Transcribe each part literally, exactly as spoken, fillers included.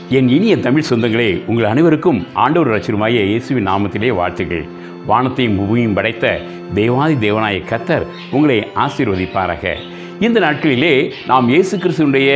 என் இனிய தமிழ் சொந்தங்களே, உங்கள் அனைவருக்கும் ஆண்டவர் ரட்சகருமாகிய இயேசுவின் நாமத்திலே வாழ்த்துக்கள். வானத்தையும் பூமியும் படைத்த தேவாதி தேவனாய கர்த்தர் உங்களை ஆசீர்வதிப்பாராக. இந்த நாட்களிலே நாம் இயேசு கிறிஸ்துவினுடைய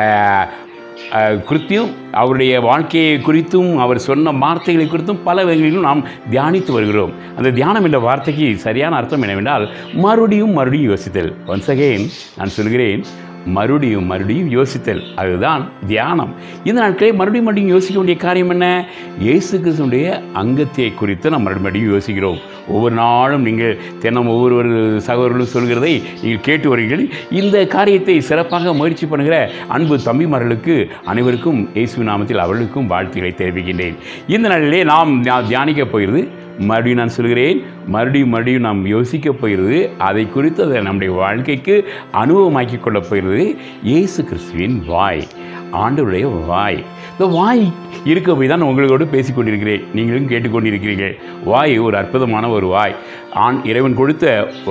குறித்தும் அவருடைய வாழ்க்கையை குறித்தும் அவர் சொன்ன வார்த்தைகளை குறித்தும் பல வகைகளிலும் நாம் தியானித்து வருகிறோம். அந்த தியானம் என்ற வார்த்தைக்கு சரியான அர்த்தம் என்னவென்றால் மறுபடியும் மறுபடியும் யோசித்தல். ஒன்ஸ் அகெயின் நான் சொல்கிறேன், மறுபடியும் மறுபடியும் யோசித்தல், அதுதான் தியானம். இந்த நாட்களே மறுபடியும் மறுபடியும் யோசிக்க வேண்டிய காரியம் என்ன? இயேசு கிறிஸ்துவினுடைய அங்கத்தை குறித்து நாம் மறுபடியும் யோசிக்கிறோம். ஒவ்வொரு நாளும் நீங்கள் தினம் ஒவ்வொரு சகோதரர்களும் சொல்கிறதை நீங்கள் கேட்டு வருகிறீர்கள். இந்த காரியத்தை சிறப்பாக முயற்சி பண்ணுகிற அன்பு தம்பிமார்களுக்கு அனைவருக்கும் இயேசுவின் நாமத்தில் அவர்களுக்கும் வாழ்த்துக்களை தெரிவிக்கின்றேன். இந்த நாளிலே நாம் தியானிக்கப் போகிறது, மறுபடியும் நான் சொல்கிறேன், மறுபடியும் மறுபடியும் நாம் யோசிக்கப் போகிறது, அதை குறித்து அதை நம்முடைய வாழ்க்கைக்கு அனுபவமாக்கிக் கொள்ளப் போகிறது இயேசு கிறிஸ்துவின் வாய், ஆண்டவருடைய வாய். இந்த வாய் இருக்க போய் தான் உங்களோடு பேசிக்கொண்டிருக்கிறேன், நீங்களும் கேட்டுக்கொண்டிருக்கிறீர்கள். வாய் ஒரு அற்புதமான ஒரு வாய். ஆண் இறைவன் கொடுத்த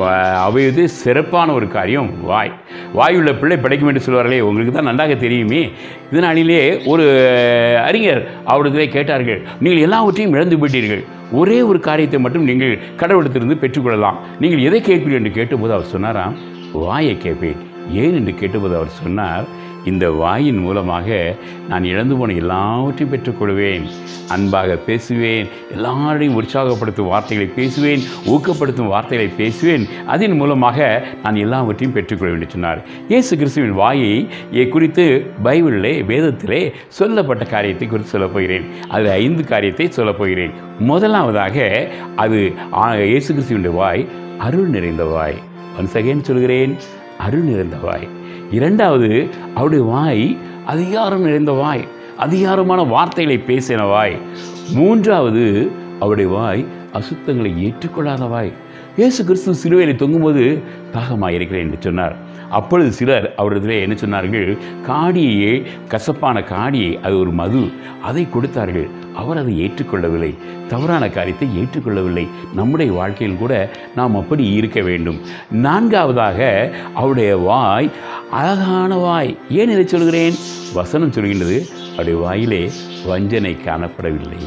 அவையது சிறப்பான ஒரு காரியம் வாய். வாயுள்ள பிள்ளை பிழைக்கும் என்று சொல்வார்களே, உங்களுக்கு தான் நன்றாக தெரியுமே. இதனாலே ஒரு அறிஞர் அவர்களை கேட்டார்கள், நீங்கள் எல்லாவற்றையும் இழந்து விட்டீர்கள், ஒரே ஒரு காரியத்தை மட்டும் நீங்கள் கடவுளிடத்திலிருந்து பெற்றுக்கொள்ளலாம், நீங்கள் எதை கேட்பீர்கள் என்று கேட்டபோது அவர் சொன்னாராம், வாயை கேட்பேன். ஏன் என்று கேட்டபோது அவர் சொன்னார், இந்த வாயின் மூலமாக நான் இழந்து போன எல்லாவற்றையும் பெற்றுக்கொள்வேன், அன்பாக பேசுவேன், எல்லாரையும் உற்சாகப்படுத்தும் வார்த்தைகளை பேசுவேன், ஊக்கப்படுத்தும் வார்த்தைகளை பேசுவேன், அதன் மூலமாக நான் எல்லாவற்றையும் பெற்றுக்கொள்வேன் என்று சொன்னார். இயேசு கிறிஸ்துவின் வாயை குறித்து பைபிளிலே வேதத்திலே சொல்லப்பட்ட காரியத்தை குறித்து சொல்லப் போகிறேன். அதில் ஐந்து காரியத்தை சொல்லப் போகிறேன். முதலாவதாக அது இயேசு கிறிஸ்துவின் வாய் அருள் நிறைந்த வாய். ஒன்ஸ் அகெயின் சொல்கிறேன், அருள் நிறைந்த வாய். இரண்டாவது, அவருடைய வாய் அதிகாரம் நிறைந்த வாய், அதிகாரமான வார்த்தைகளை பேசின வாய். மூன்றாவது, அவருடைய வாய் அசுத்தங்களை ஏற்றுக்கொள்ளாத வாய். இயேசு கிறிஸ்து சிலுவையில் தொங்கும்போது தாகமாக இருக்கிறேன் என்று சொன்னார். அப்பொழுது சிலர் அவரிடத்தில் என்ன சொன்னார்கள்? காடியை, கசப்பான காடியை, அது ஒரு மது, அதை கொடுத்தார்கள். அவர் அதை ஏற்றுக்கொள்ளவில்லை, தவறான காரியத்தை ஏற்றுக்கொள்ளவில்லை. நம்முடைய வாழ்க்கையில் கூட நாம் அப்படி இருக்க வேண்டும். நான்காவதாக, அவருடைய வாய் அழகான வாய். ஏன் இதை சொல்கிறேன்? வசனம் சொல்கின்றது, அவருடைய வாயிலே வஞ்சனை காணப்படவில்லை,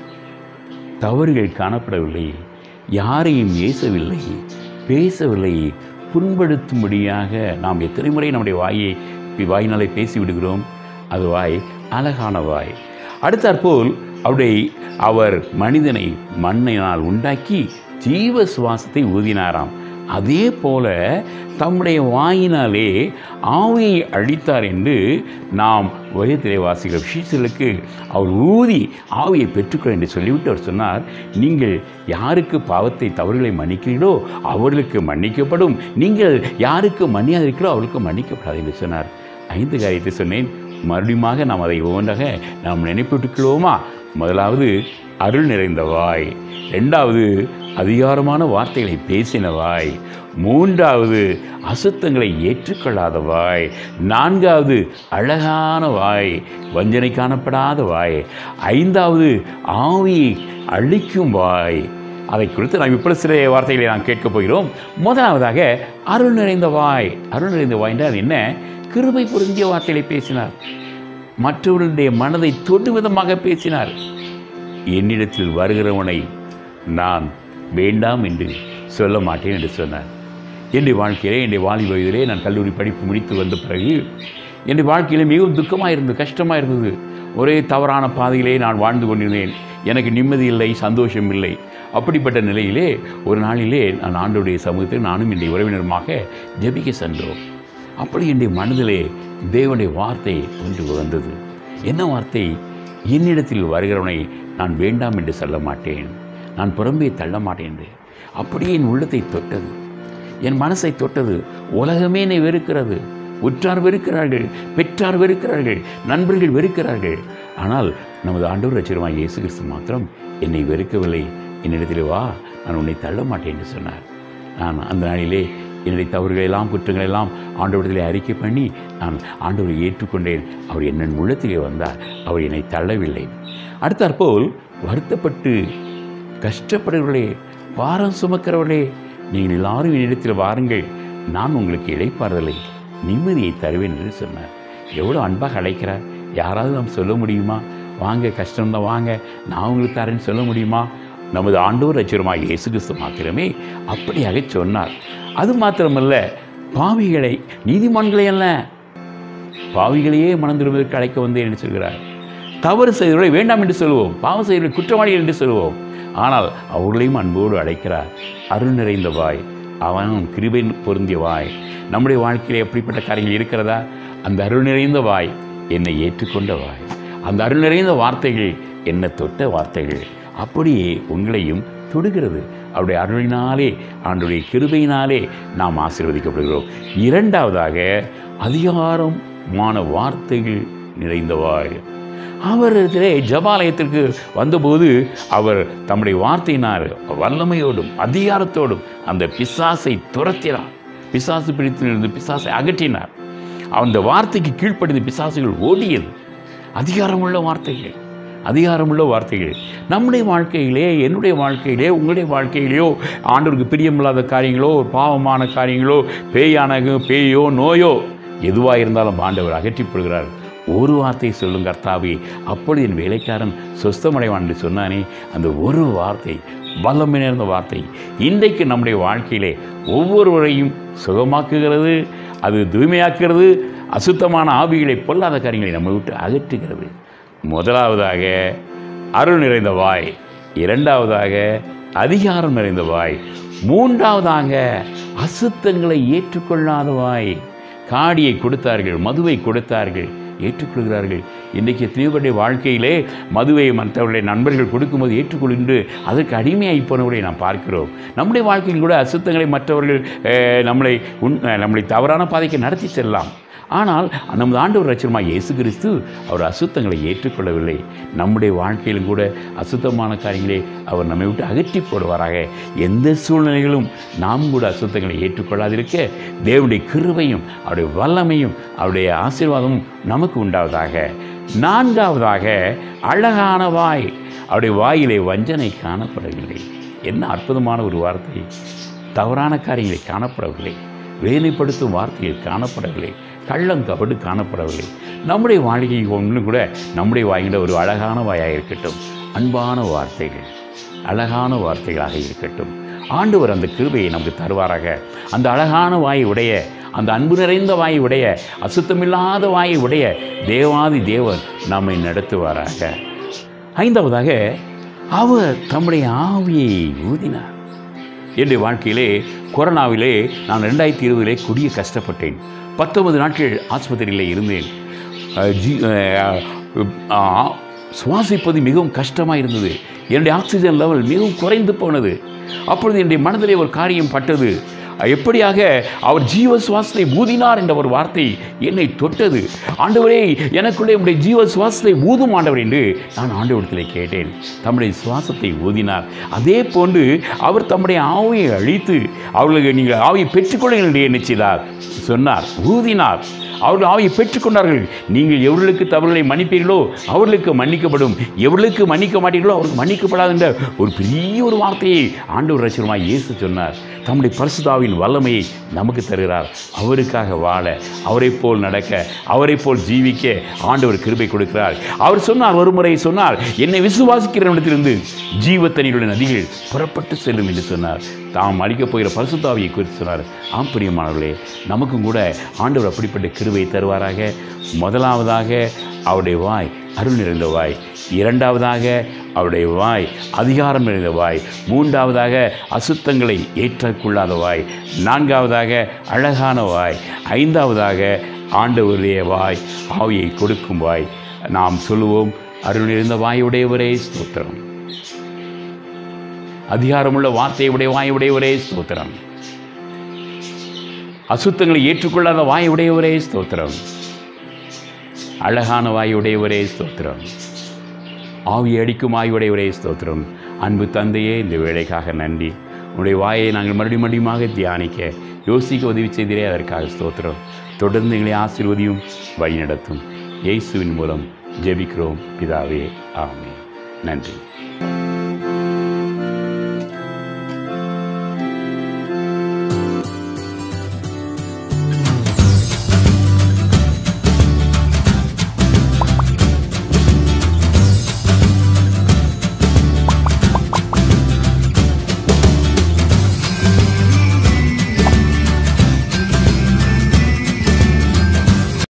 தவறுகள் காணப்படவில்லை, யாரையும் ஏசவில்லை, பேசவில்லை, புண்படுத்தும்படியாக. நாம் எத்தனை முறை நம்முடைய வாயை வாயினாலே பேசிவிடுகிறோம். அது வாய் அழகான வாய். அடுத்தாற்போல் அவருடைய அவர் மனிதனை மண்ணினால் உண்டாக்கி ஜீவ சுவாசத்தை ஊதினாராம். அதே போல தம்முடைய வாயினாலே ஆவியை அழித்தார் என்று நாம் வயத்திலே வாசிக்கிற விஷயங்களுக்கு அவர் ஊதி ஆவியை பெற்றுக்கொள் என்று சொல்லிவிட்டு அவர் சொன்னார், நீங்கள் யாருக்கு பாவத்தை தவறுகளை மன்னிக்கிறீர்களோ அவர்களுக்கு மன்னிக்கப்படும், நீங்கள் யாருக்கு மன்னியாதிருக்கிறோ அவர்களுக்கு மன்னிக்கப்படாது என்று சொன்னார். ஐந்து காரியத்தை சொன்னேன். மறுபடியும் நாம் அதை ஒவ்வொன்றாக நாம் நினைப்பிட்டுக்கிறோமா? முதலாவது, அருள் நிறைந்த வாய். ரெண்டாவது, அதிகாரமான வார்த்தைகளை பேசின வாய். மூன்றாவது, அசுத்தங்களை ஏற்றுக்கொள்ளாத வாய். நான்காவது, அழகான வாய், வஞ்சனை காணப்படாத வாய். ஐந்தாவது, ஆவியை அழிக்கும் வாய். அதை குறித்து நாம் இப்படி சில வார்த்தைகளை நாம் கேட்கப் போகிறோம். முதலாவதாக, அருள் நிறைந்த வாய். அருள் நிறைந்த வாய் என்றால் என்ன? கிருபை பொருந்திய வார்த்தைகளை பேசினார், மற்றவர்களுடைய மனதை தொடு விதமாக பேசினார். என்னிடத்தில் வருகிறவனை நான் வேண்டாம் என்று சொல்ல மாட்டேன் என்று சொன்னார். என்னுடைய வாழ்க்கையிலே, என்னுடைய வாலிப வயதிலே, நான் கல்லூரி படிப்பு முடித்து வந்த பிறகு என்னுடைய வாழ்க்கையிலே மிகவும் துக்கமாக இருந்தது, கஷ்டமாக இருந்தது. ஒரே தவறான பாதையிலே நான் வாழ்ந்து கொண்டிருந்தேன். எனக்கு நிம்மதி இல்லை, சந்தோஷம் இல்லை. அப்படிப்பட்ட நிலையிலே ஒரு நாளிலே நான் ஆண்டவருடைய சமூகத்தில் நானும் என்னுடைய உறவினருமாக ஜெபிக்க சென்றோம். அப்படி என்னுடைய மனதிலே தேவனுடைய வார்த்தை ஒன்று வந்தது. என்ன வார்த்தை? என்னிடத்தில் வருகிறவனை நான் வேண்டாம் என்று சொல்ல மாட்டேன், நான் புறம்பே தள்ள மாட்டேன் என்று. அப்படியே என் உள்ளத்தை தொட்டது, என் மனசை தொட்டது. உலகமே என்னை வெறுக்கிறது, உற்றார் வெறுக்கிறார்கள், பெற்றார் வெறுக்கிறார்கள், நண்பர்கள் வெறுக்கிறார்கள். ஆனால் நமது ஆண்டவர் ரட்சகருமாகிய இயேசு கிறிஸ்து மாத்திரம் என்னை வெறுக்கவில்லை. என்னிடத்தில் வா, நான் உன்னை தள்ள மாட்டேன் என்று சொன்னார். நான் அந்த நாளிலே என்னுடைய தவறுகளெல்லாம், குற்றங்களெல்லாம் ஆண்டவரிடத்திலே அறிக்கை பண்ணி நான் ஆண்டவரை ஏற்றுக்கொண்டேன். அவர் என் உள்ளத்திலே வந்தார், அவர் என்னை தள்ளவில்லை. அடுத்தாற்போல், வருத்தப்பட்டு கஷ்டப்படுகிறவர்களே, பாரம் சுமக்கிறவர்களே, நீங்கள் எல்லாரும் என்னிடத்தில் வாருங்கள், நான் உங்களுக்கு இளைப்பாறுதலை, நிம்மதியை தருவேன் என்று சொன்னார். எவ்வளோ அன்பாக அழைக்கிறார், யாராவது நாம் சொல்ல முடியுமா? வாங்க, கஷ்டம்தான், வாங்க, நான் உங்களுக்கு தரேன்னு சொல்ல முடியுமா? நமது ஆண்டவர் ரட்சகருமாகிய இயேசு கிறிஸ்து மாத்திரமே அப்படியாக சொன்னார். அது மாத்திரமல்ல, பாவிகளை, நீதிமான்களை அல்ல, பாவிகளையே மனம் திரும்புவதற்கு அழைக்க வந்தேன் என்று சொல்கிறார். தவறு செய்தவர்களை வேண்டாம் என்று சொல்லுவோம், பாவம் செய்தவர்களை குற்றவாளிகள் என்று சொல்லுவோம். ஆனால் அவர்களையும் அன்போடு அழைக்கிறார். அருள் நிறைந்த வாய், அவனும் கிருபை பொருந்திய வாய். நம்முடைய வாழ்க்கையில் எப்படிப்பட்ட காரியங்கள் இருக்கிறதா? அந்த அருள் நிறைந்த வாய் என்னை ஏற்றுக்கொண்ட வாய், அந்த அருள் நிறைந்த வார்த்தைகள் என்னை தொட்ட வார்த்தைகள் அப்படியே உங்களையும் தொடுகிறது. அவருடைய அருளினாலே, ஆண்டவருடைய கிருபையினாலே நாம் ஆசீர்வதிக்கப்படுகிறோம். இரண்டாவதாக, அதிகாரமான வார்த்தைகள் நிறைந்த வாய். அவர் ஜபாலயத்திற்கு வந்தபோது அவர் தம்முடைய வார்த்தையினார் வல்லமையோடும் அதிகாரத்தோடும் அந்த பிசாசை துரத்தினார். பிசாசு பிடித்திலிருந்து பிசாசை அகற்றினார். அந்த வார்த்தைக்கு கீழ்ப்படிந்த பிசாசுகள் ஓடியது. அதிகாரமுள்ள வார்த்தைகள், அதிகாரமுள்ள வார்த்தைகள். நம்முடைய வாழ்க்கையிலே, என்னுடைய வாழ்க்கையிலே, உங்களுடைய வாழ்க்கையிலேயோ ஆண்டவருக்கு பிரியமில்லாத காரியங்களோ, பாவமான காரியங்களோ, பேயான பேயோ நோயோ எதுவாக இருந்தாலும் ஆண்டவர் அகற்றிப்படுகிறார். ஒரு வார்த்தையை சொல்லும் கர்த்தாவே, அப்பொழுது என் வேலைக்காரன் சொஸ்தமடைவான் என்று சொன்னானே, அந்த ஒரு வார்த்தை, வல்லமை நிறைந்த வார்த்தை இன்றைக்கு நம்முடைய வாழ்க்கையிலே ஒவ்வொருவரையும் சுகமாக்குகிறது, அது தூய்மையாக்குகிறது, அசுத்தமான ஆவிகளை, பொல்லாத காரியங்களை நம்மை விட்டு அகற்றுகிறது. முதலாவதாக அருள் நிறைந்த வாய், இரண்டாவதாக அதிகாரம் நிறைந்த வாய், மூன்றாவதாக அசுத்தங்களை ஏற்றுக்கொள்ளாத வாய். காடியை கொடுத்தார்கள், மதுவை கொடுத்தார்கள், ஏற்றுக்கொள்கிறார்கள். இன்றைக்கு எத்தனையோருடைய வாழ்க்கையிலே மதுவை மற்றவர்களுடைய நண்பர்கள் கொடுக்கும்போது ஏற்றுக்கொள்கின்று அதற்கு அடிமையாகி போனவர்களை நாம் பார்க்கிறோம். நம்முடைய வாழ்க்கையில் கூட அசுத்தங்களை மற்றவர்கள் நம்மளை உன் நம்மளை தவறான பாதைக்கு நடத்தி செல்லலாம். ஆனால் நமது ஆண்டவர் இரட்சகருமாகிய இயேசு கிறிஸ்து அவர் அசுத்தங்களை ஏற்றுக்கொள்ளவில்லை. நம்முடைய வாழ்க்கையிலும் கூட அசுத்தமான காரியங்களை அவர் நம்மை விட்டு அகற்றி போடுவாராக. எந்த சூழ்நிலைகளும் நாம் கூட அசுத்தங்களை ஏற்றுக்கொள்ளாதிருக்க தேவனுடைய கிருபையும் அவருடைய வல்லமையும் அவருடைய ஆசீர்வாதமும் நமக்கு உண்டாவதாக. நான்காவதாக அழகான வாய். அவருடைய வாயிலே வஞ்சனை காணப்படவில்லை. என்ன அற்புதமான ஒரு வார்த்தை! தவறான காரியங்களை காணப்படவில்லை, வேதனைப்படுத்தும் வார்த்தைகள் காணப்படவில்லை, கள்ளங்கபடு காணப்படவில்லை. நம்முடைய வாழ்க்கை ஒன்றும் கூட நம்முடைய வாய்கின்ற ஒரு அழகான வாயாக இருக்கட்டும், அன்பான வார்த்தைகள், அழகான வார்த்தைகளாக இருக்கட்டும். ஆண்டவர் அந்த கிருபையை நமக்கு தருவாராக. அந்த அழகான வாயை உடைய, அந்த அன்பு நிறைந்த வாயை உடைய, அசுத்தமில்லாத வாயை உடைய தேவாதி தேவன் நம்மை நடத்துவாராக. ஐந்தாவதாக, அவர் தம்முடைய ஆவியை ஊதினார். என்னுடைய வாழ்க்கையிலே கொரோனாவிலே நான் ரெண்டாயிரத்தி இருபதிலே கொடிய கஷ்டப்பட்டேன். பத்தொன்பது நாட்கள் ஆஸ்பத்திரியில் இருந்தேன். ஜி சுவாசிப்பது மிகவும் கஷ்டமாக இருந்தது. என்னுடைய ஆக்சிஜன் லெவல் மிகவும் குறைந்து போனது. அப்பொழுது என்னுடைய மனதிலே ஒரு காரியம் பட்டது. எப்படியாக அவர் ஜீவ சுவாசத்தை ஊதினார் என்ற ஒரு வார்த்தை என்னை தொட்டது. ஆண்டவரே, எனக்குள்ளே உடைய ஜீவ சுவாசத்தை ஊதும் ஆண்டவர் என்று நான் ஆண்டவரிடத்தில் கேட்டேன். தம்முடைய சுவாசத்தை ஊதினார். அதே போன்று அவர் தம்முடைய ஆவியை அழித்து அவர்களுக்கு நீங்கள் ஆவியை பெற்றுக்கொள்ளுங்கள் என்று என்ன செய்தார் சொன்னார், ஊதினார். அவர்கள் ஆவியை பெற்றுக்கொண்டார்கள். நீங்கள் எவர்களுக்கு தவறுகளை மன்னிப்பீர்களோ அவர்களுக்கு மன்னிக்கப்படும், எவர்களுக்கு மன்னிக்க மாட்டீர்களோ அவருக்கு மன்னிக்கப்படாது என்ற ஒரு பெரிய ஒரு வார்த்தையை ஆண்டவர் இரட்சகருமாகிய இயேசு சொன்னார். தம்முடைய பரிசுத்தாவின் வல்லமையை நமக்கு தருகிறார். அவருக்காக வாழ, அவரை போல் நடக்க, அவரை போல் ஜீவிக்க ஆண்டவர் கிருபை கொடுக்கிறார். அவர் சொன்னார், ஒரு முறை சொன்னார், என்னை விசுவாசிக்கிற இடத்திலிருந்து ஜீவத்தண்ணீருடைய நதிகள் புறப்பட்டு செல்லும் என்று சொன்னார். தாம் அளிக்கப் போகிற பரிசுத்தாவியை குறித்து சொன்னார். ஆம் பிரியமானவர்களே, நமக்கும் கூட ஆண்டவர் அப்படிப்பட்ட கிருபை தருவாராக. முதலாவதாக அவருடைய வாய் அருள் நிறைந்த வாய், இரண்டாவதாக அவருடைய வாய் அதிகாரம் நிறைந்த வாய், மூன்றாவதாக அசுத்தங்களை ஏற்றக்கொள்ளாத வாய், நான்காவதாக அழகான வாய், ஐந்தாவதாக ஆண்டவருடைய வாய் ஆவியை கொடுக்கும் வாய். நாம் சொல்லுவோம், அருள் நிறைந்த வாயுடையவரே ஸ்தோத்திரம், அதிகாரமுள்ள வார்த்தையுடைய வாயுடையவரே ஸ்தோத்திரம், அசுத்தங்களை ஏற்றுக்கொள்ளாத வாயுடையவரே ஸ்தோத்திரம், அழகான வாயுடையவரே ஸ்தோத்திரம், ஆவி அடிக்கும் வாயுடையவரே ஸ்தோத்திரம். அன்பு தந்தையே, இந்த வேலைக்காக நன்றி. உன்னுடைய வாயை நாங்கள் மறுபடியும் மறுபடியுமாக தியானிக்க, யோசிக்க உதவி செய்தீரே, அதற்காக ஸ்தோத்திரம். தொடர்ந்து எங்களை ஆசீர்வதியும் வழி நடத்தும். இயேசுவின் மூலம் ஜெபிக்கிறோம் பிதாவே, ஆமென். நன்றி.